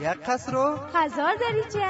یک قصر و 1000 دریچه.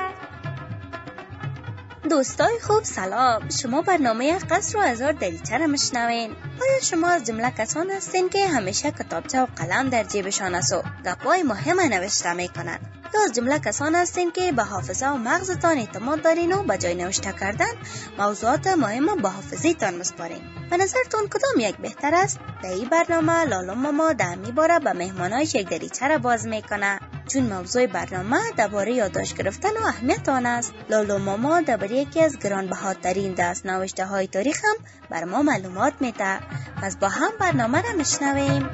دوستای خوب سلام، شما برنامه یک قصر و 1000 دریچه را میشنوین. آیا شما از جمله کسان هستین که همیشه کتابچه و قلم در جیبشان است و گپای مهم نوشته میکنن؟ یا از جمله کسان هستین که به حافظه و مغزتان اعتماد دارین و به جای نوشته کردن موضوعات مهم به حافظیتان مسپارین؟ به نظرتون کدام یک بهتر است؟ در این برنامه لالو ماما در می باره به مهمانایش یک دریچه را باز میکنه، چون موضوع برنامه درباره یادداشت گرفتن و اهمیت آن است. لالو ماما درباره یکی از گرانبهاترین دست‌نوشته های تاریخ هم بر ما معلومات میده. پس با هم برنامه را میشنویم.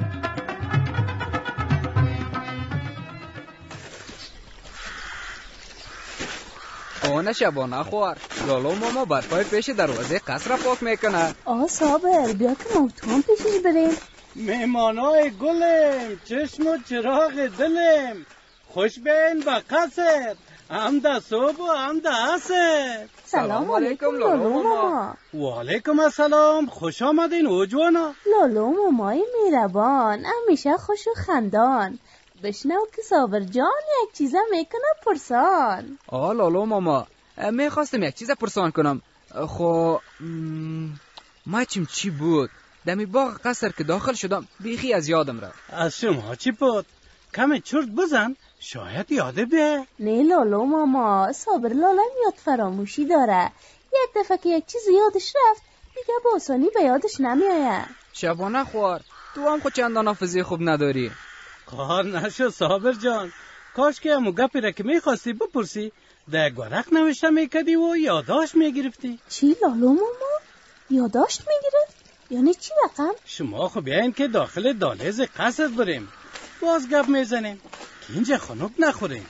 آنه شبانه خوار، لالو ماما بر پای پیش دروازه قصر پاک میکنه. صابر بیا که ما تو هم پیشش بریم. مهمانای گلم، چشم و چراغ دلم، خوش بین با قصر، هم ده صبح و هم ده عصر. سلام علیکم لالو ماما. و علیکم السلام، خوش آمدین اوجوانا. لالو مامای میربان، همیشه خوش و خندان. بشنو که صابر جان یک چیزه میکنه پرسان. لالو ماما، میخواستم یک چیز پرسان کنم. خو ماچیم چی بود؟ دمی باغ قصر که داخل شدم بیخی از یادم رفت. از شما چی بود؟ کمی چرت بزن، شاید یاده به. نه لالو ماما، صابر لالم یاد فراموشی داره. یک دفعه که یک چیز یادش رفت دیگه با آسانی به یادش نمیآید. شبانه خوار، تو هم خود چندان حافظه خوب نداری. کار نشو صابر جان، کاش که همو گپی را که میخواستی بپرسی در ورق نوشته میکردی و یادداشت میگرفتی. چی لالو ماما؟ یادداشت میگرفت؟ یعنی چی رقم؟ شما خب بیاین که داخل دهلیز قصر بریم، باز گپ میزنیم که اینجا خنک نخوریم.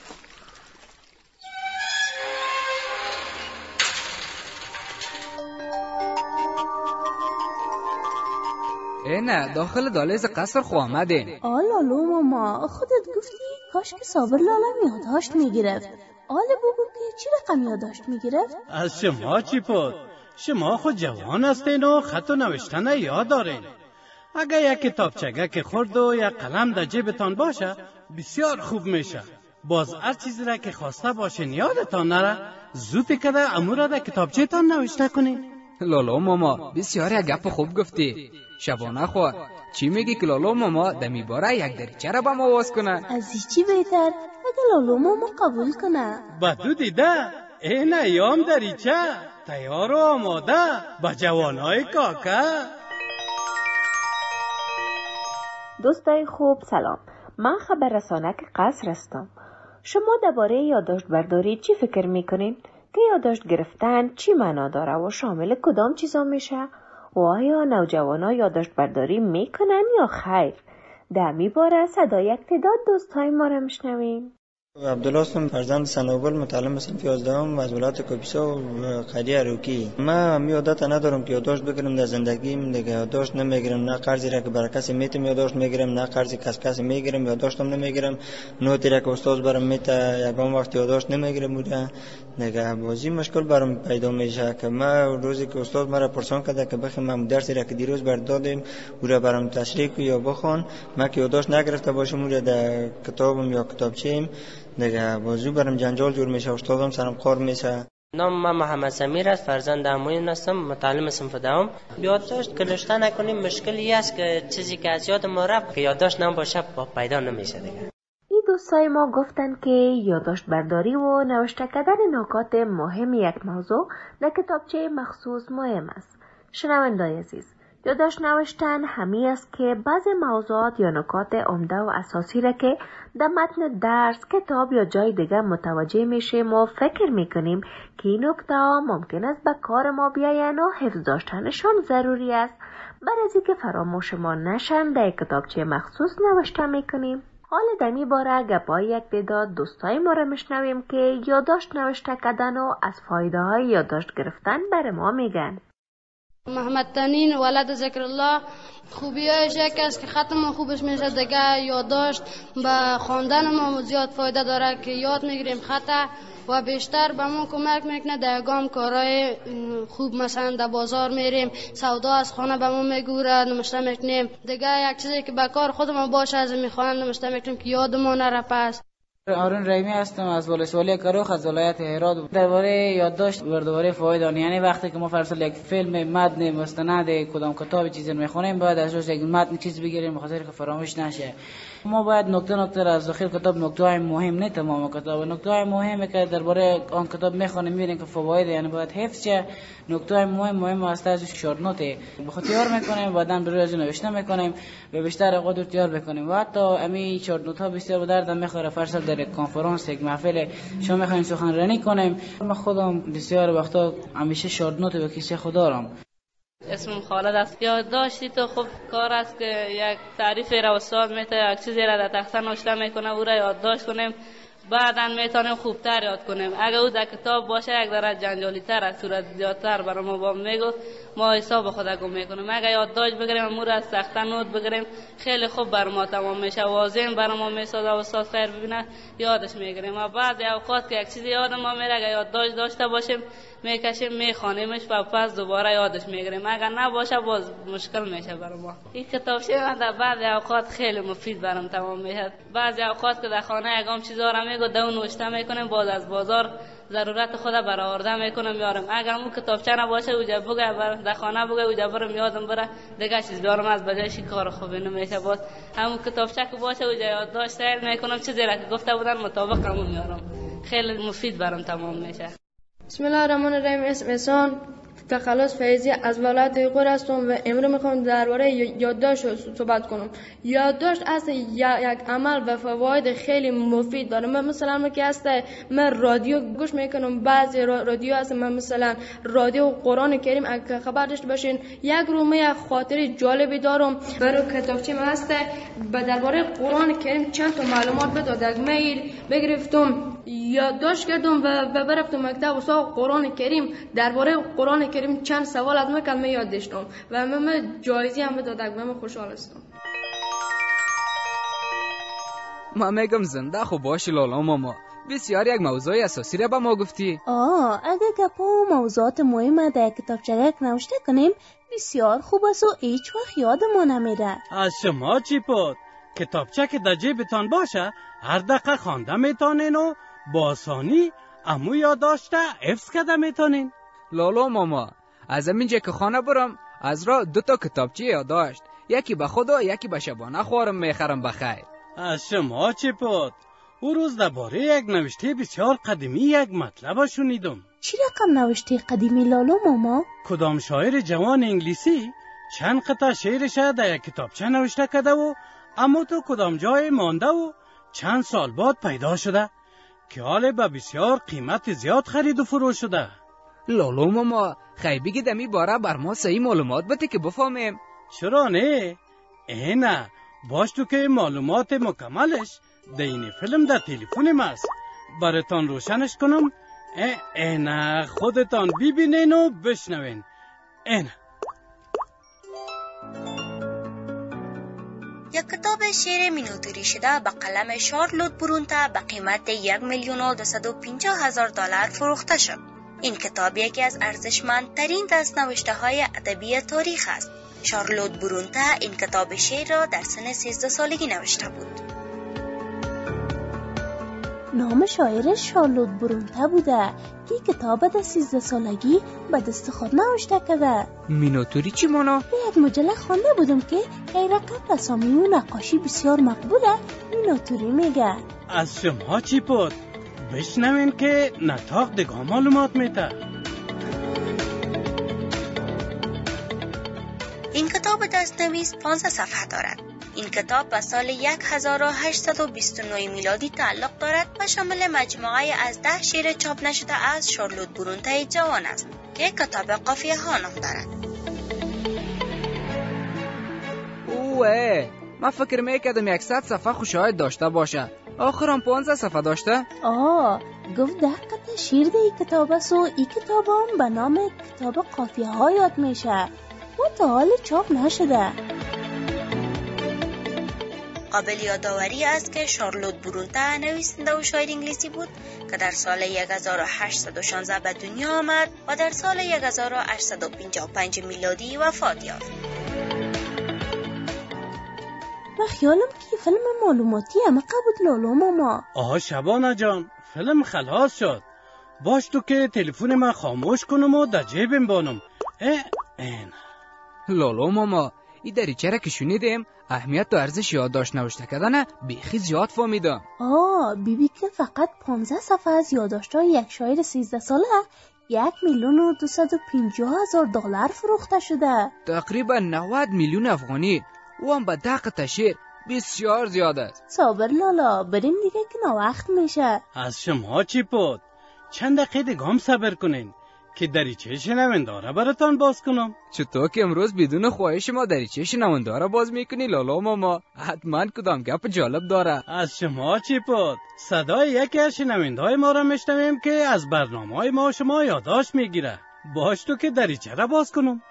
نه، داخل دهلیز قصر خو آمدین. لالو ماما، خودت گفتی کاش که صابر لالم یادداشت میگرفت. بگو که چی رقم یادداشت میگرفت؟ از شما چی بود؟ شما خود جوان هستین و خط و نوشتن یاد دارین. اگه یک کتابچه که خورد و یک قلم در جیبتان باشه بسیار خوب میشه. باز هر چیزی را که خواسته باشین یادتان نره، زود کده امور در کتابچه تان نوشته کنین. لالو ماما، بسیار یک گپ خوب گفتی. شبانه خوار، چی میگی که لالو ماما دمی باره یک دریچه را با ما واز کنه؟ از چی بهتر اگه لالو ماما قبول کنه. بدو دیده این ایام دریچه تیار و آماده با جوانای کاکا. دوستای خوب سلام، من خبر رسانک قصر هستم. شما درباره یادداشت برداری چی فکر میکنین؟ که یادداشت گرفتن چی معنا داره و شامل کدام چیزا میشه؟ و آیا نوجوانا یادداشت برداری میکنن یا خیر؟ در میباره صدای یک تعداد دوستای ما را میشنویم. عبدالله هستم، فرزند سنوبل، متعلم صنف 11 از ولایت کاپیسا و قریه روکی. من یادت ندارم که یادداشت بگیرم در زندگیم. دیگه یادداشت نمیگیرم، نه قرضی را که برای کسی میتم یادداشت میگیرم، نه قرضی کسی میگیرم یادداشتم نمیگیرم. نوتی را که استاد برام میته یگام وقت یادداشت نمیگیرم بوده. دیگه بازی مشکل برام پیدا میشه که من روزی که استاد مرا پرسان کرده که بخوام درسی را که دیروز برات دادیم او را برام تشریح یا بخون، من که یادداشت نگرفته باشم او را در کتابم یا کتابچه‌ام دیگه بازو برام جنجال جور میشه، استادم سرم خار میشه. نام من محمد سمیر است، فرزند عمویی هستم، متعلم صنف دوم. یادداشت که نوشته نکنیم مشکلی است که چیزی که از یاد ما رفت که یادداشت نباشه پیدا نمیشه دیگه. این دوستای ما گفتن که یادداشت برداری و نوشته کردن نکات مهم یک موضوع در کتابچه مخصوص مهم است. شنوندگان عزیز، یادداشت نوشتن همی است که بعضی موضوعات یا نکات عمده و اساسی را که در متن درس، کتاب یا جای دیگر متوجه میشیم و فکر میکنیم که این نکته ممکن است به کار ما بیاین و حفظ داشتنشان ضروری است، برای از اینکه فراموش ما نشن در کتابچه مخصوص نوشته میکنیم. حال دمی باره گپای یک تعداد دوستای ما را میشنویم که یادداشت نوشته کردن و از فایده های یادداشت گرفتن بر ما میگن. محمد تنین ولد ذکر الله، خوبیایش یک است که خط ما خوبش میشه، دیگه یادداشت به خواندن ما زیاد فایده داره که یاد میگیریم خط و بیشتر به ما کمک میکنه در گام کارهای خوب، مثلا در بازار میریم سودا از خانه به ما میگوره نمشته میکنیم، دیگه یک چیزی که به کار خود ما باشه از میخوانم نمشته میکنیم که یاد ما نره. پس هارون رحیمی هستم از ولسوالی کروخ از ولایت هرات. درباره یادداشت بردوباره فواید آن، یعنی وقتی که ما فرض یک فیلم، متن، مستند، کدام کتاب چیزی میخونیم باید ازش یک متن چیز بگیریم بخاطر که فراموش نشه. ما باید نکته نکته از داخل کتاب، نکته‌های مهم، نه تمام کتاب، نکته‌های مهمی که درباره آن کتاب میخونیم میبینیم که فواید یعنی باید حفظ شه. نکته‌های مهم است ازش شورت نوت بخاطر میکنیم، بعداً به روی از نوشته میکنیم و بیشتر خود تیار بکنیم. و حتی امی شورت نوت ها بسیار به درد میخوره. فرض در یک کنفرانس، یک محفل شما میخواین سخنرانی کنیم، من خودم بسیار وقتا همیشه شورت نوت به کیسه خود دارم. اسمم خالد است. یادداشتی تو خوب کار است که یک تعریفی را استاد میته، یک چیزی را در تخته نوشته میکنه، او را یادداشت کنیم، بعدا میتونیم خوبتر یاد کنیم. اگه او در کتاب باشه یک ذره جنجالی تر است، صورت زیادتر برای ما با میگو، ما حساب خود گم میکنیم. اگه یادداشت بگیریم امور از تخته نوت بگیریم، خیلی خوب برای ما تمام میشه، واضح برای ما میسازه. استاد خیر ببینه یادش میگیریم. و بعد اوقات که یک چیزی یاد ما میره، اگه یادداشت داشته باشیم میکشیم میخوانیمش و پس دوباره یادش میگیریم. اگر نباشه باز مشکل میشه برای ما. این کتابچه در بعضی اوقات خیلی مفید برام تمام میشه. بعضی اوقات که در خانه یکم چیزا را میگو دو نوشته میکنیم، باز از بازار ضرورت خود برآورده میکنم میارم. اگر اون کتابچه نباشه اوجا بگه در خانه بگه اوجا برم یادم بره دیگه چیز بیارم از بجایش کار خوبی نمیشه. باز همون کتابچه که باشه اوجا یادداشت سیر میکنم، چیزی را که گفته بودن مطابق همون میارم. خیلی مفید برام تمام میشه. بسم الله الرحمن الرحیم. اسم احسان تخلص فیضی از ولایت یغور هستم و امروز میخوام درباره یادداشت صحبت کنم. یادداشت از یک عمل و فواید خیلی مفید داره. من مثلا که هست من رادیو گوش میکنم، بعضی رادیو هست من مثلا رادیو قرآن کریم اگه خبر داشته باشین. یک رومه خاطری جالبی دارم برای کتابچه من هست درباره قرآن کریم چند تا معلومات بداد. میل بگرفتم یادداشت کردم و برفتم مکتب استاد قرآن کریم درباره قرآن کریم چند سوال از من کلمه یاد داشتم و من جایزه هم دادم. من خوشحال هستم. ما میگم زنده خوب باشی لالا ماما. بسیار یک موضوع اساسی را به ما گفتی. اگه گپا و موضوعات مهم در کتابچه نوشته کنیم بسیار خوب است و هیچ وقت یادمون نمیره. از شما چی بود؟ کتابچه که در جیبتان باشه هر دقیقه خوانده میتونین و با آسانی امو یادداشت حفظ کرده میتونین. لالا ماما از همینجا که خانه برم از را 2 تا کتابچه یادداشت، یکی به خود و یکی به شبانه خوارم میخرم بخیر. از شما چی بود؟ او روز درباره یک نوشته بسیار قدیمی یک مطلب شنیدم. چی رقم نوشته قدیمی لالا ماما؟ کدام شاعر جوان انگلیسی چند قطعه شعرش در یک کتابچه نوشته کرده و اما تو کدام جای مانده و چند سال بعد پیدا شده که حال به بسیار قیمت زیاد خرید و فروش شده. لالا ماما خیلی بگید امی باره بر ما صحیح معلومات بده که بفهمیم. چرا نه؟ نه باش تو که معلومات مکملش در این فیلم در تلفنم است. براتان روشنش کنم. نه خودتان ببینین و بشنوین. نه یک کتاب شعر مینیاتوری شده به قلم شارلوت برونته به قیمت $1,250,000 فروخته شد. این کتاب یکی از ارزشمندترین دستنوشته های ادبی تاریخ است. شارلوت برونته این کتاب شعر را در سن 13 سالگی نوشته بود. نام شاعرش شارلوت برونته بوده که کتاب در 13 سالگی به دست خود نوشته کرده. مینیاتوری چی مانا؟ به یک مجله خوانده بودم که غیر قبل رسامی و نقاشی بسیار مقبوله مینیاتوری میگه. از شما چی بود؟ بشنوین که نطاق دیگه معلومات میده. این کتاب دستنویس 15 صفحه دارد. این کتاب به سال 1829 میلادی تعلق دارد و شامل مجموعه از 10 شعر چاپ نشده از شارلوت برونته جوان است که کتاب قافیه ها نام دارد. من فکر میکردم 100 صفحه خوشایند داشته باشه، آخرم 15 صفحه داشته. گفت 10 قطعه شعر در این کتاب است و این کتاب هم به نام کتاب قافیه ها یاد میشه و تا حال چاپ نشده. قابل یادآوری است که شارلوت برونته نویسنده و شاعر انگلیسی بود که در سال 1816 به دنیا آمد و در سال 1855 میلادی وفات یافت. من خیالم که فیلم معلوماتی همه قبود لالا ماما. شبانه جان فیلم خلاص شد. باش تو که تلفن من خاموش کنم و در جیبم بانم. این لالا ماما این دریچه را که شنیدیم اهمیت و ارزش یادداشت نوشته کردن بیخی زیاد فهمیدم. بیبی که فقط 15 صفحه از یادداشت‌های یک شاعر 13 ساله 1,250,000 دلار فروخته شده. تقریبا 90 میلیون افغانی. او هم به دقت شعر بسیار زیاد است. صابر لالا بریم دیگه که وقت میشه. از شما چی بود؟ چند دقیقه دیگه هم صبر کنین که دریچه شنونده براتان باز کنم. چطور که امروز بدون خواهش ما دریچه شنونده را باز میکنی لالا ماما؟ حتما کدام گپ جالب داره. از شما چی بود؟ صدای یکی از شنونده ما را میشنویم که از برنامه ما شما یادداشت میگیره. باش تو که دریچه را باز کنم.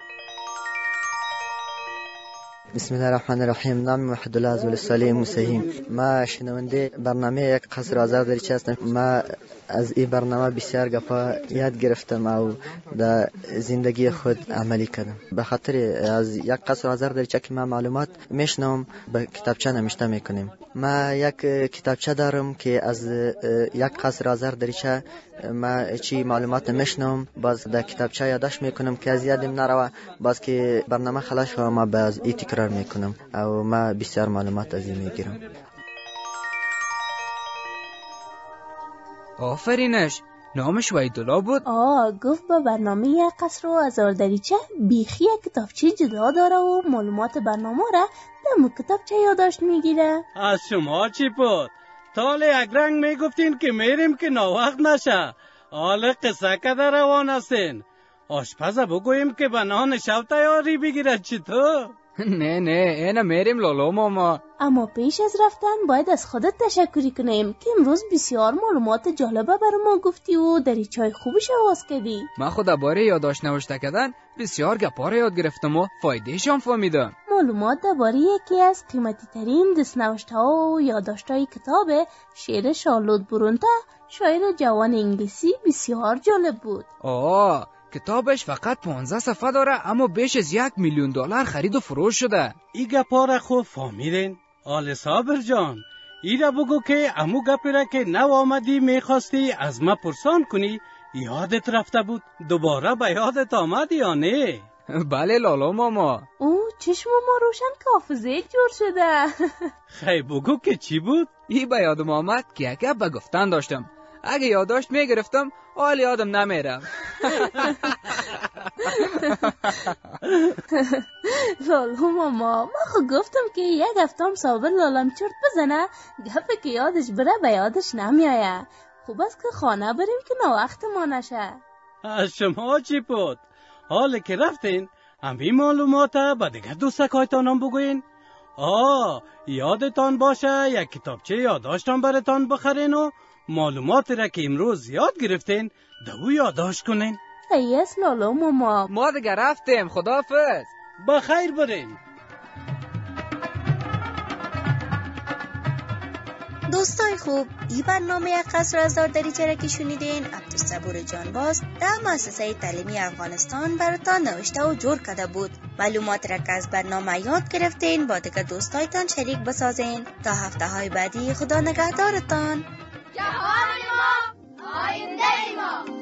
بسم الله الرحمن الرحیم. نام وحدالله از ولسوالی موسهیم. ما شنونده برنامه یک قصر آزاد دریچه هستم. ما از این برنامه بسیار گپا یاد گرفتم و در زندگی خود عملی کردم. به خاطر از یک قصر آزاد دریچه که ما معلومات میشنم به کتابچه نوشته میکنیم. ما یک کتابچه دارم که از یک قصر آزاد دریچه ما چی معلومات میشنم باز در کتابچه یادداشت میکنم که از یادم نروه. باز که برنامه خلاص شد ما باز این تکرار میکنم و ما بسیار معلومات از این میگیرم. آفرینش. نامش وحیدالله بود؟ گفت با برنامه یک قصر و هزار دریچه بیخی کتابچه جدا داره و معلومات برنامه را در کتابچه یادداشت میگیره. از شما چی بود؟ تال یک رنگ میگفتین که میریم که ناوقت نشه. حال قصه که در روان هستین. آشپز بگوییم که بنان شب تیاری بگیرد چطور؟ نه اینا میریم لالا ماما. اما پیش از رفتن باید از خودت تشکری کنیم که امروز بسیار معلومات جالبه برای ما گفتی و دریچه‌های خوبش آواز کردی. من خود درباره یادداشت نوشته کردن بسیار گپا را یاد گرفتم و فایده‌اش هم فهمیدم. معلومات درباره یکی از قیمتی ترین دست‌نوشته‌ها و یادداشت‌های کتاب شعر شارلوت برونته شاعر جوان انگلیسی بسیار جالب بود. کتابش فقط 15 صفحه داره اما بیش از 1,000,000 دلار خرید و فروش شده. ای گپا را خوب فهمیدین؟ آل صابر جان ای را بگو که امو گپی را که نو آمدی میخواستی از ما پرسان کنی یادت رفته بود دوباره به یادت آمد یا نه؟ بله لالا ماما. چشم ما روشن که حافظه جور شده. خیلی بگو که چی بود؟ ای به یادم آمد که یک گپ به گفتن داشتم. اگه یادداشت میگرفتم حال یادم نمیرم. لالا ماما من خود گفتم که یک هفتم صابر لالم چرت بزنه گفه که یادش بره به یادش نمیایه. خوب است که خانه بریم که ناوقت ما نشه. از شما چی بود؟ حال که رفتین همین معلومات به دیگه دوستکایتان هم بگوین. یادتان باشه یک کتابچه یادداشتان براتان بخرین و معلومات را که امروز یاد گرفتین دو یادداشت کنین. صحیح لالا ماما. ما دیگه رفتیم. خداحافظ. بخیر برین. دوستای خوب این برنامه قصر هزار دریچه را که شنیدین عبدالصبور جانباز در مؤسسه تعلیمی افغانستان براتان نوشته و جور کرده بود. معلومات را که از برنامه یاد گرفتین با دیگه دوستایتان شریک بسازین. تا هفته های بعدی خدا نگهدارتان. جهان ما آینده ما.